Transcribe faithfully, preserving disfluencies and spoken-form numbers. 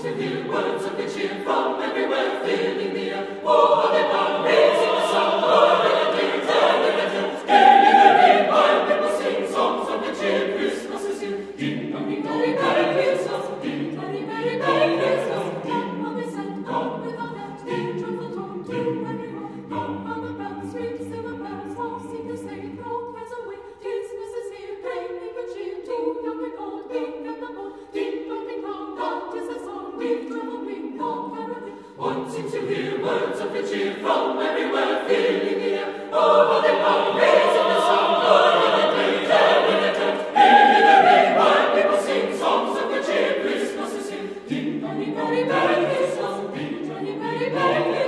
to hear words of good cheer from everywhere, filling the air. Oh, how they bound, raising the sound, oh, the day, telling the tales. Gay in the rain, while people sing songs of good cheer. Christmas is here. Ding dong, ding dong, Merry Christmas. Ding dong, ding, Merry, Merry Christmas. Ding dong, they sent God with a net, ding joyful tone to everyone. Long on the bells, sweet silver bells, all seem to say, throw cares away. Christmas is here, bringing good cheer to young and old, big and the bold. Ding dong, ding dong, God is the song. With treble ring, all caroling. Wanting to hear words of good cheer from everywhere, filling the air. Oh, how they bound, raising the sound, oh, in the day, telling the tales. Hail in the rain, while people sing songs of good cheer. Christmas is here. Ding dong, ding, Merry, Merry Christmas. Ding dong, ding, Merry, Merry Christmas.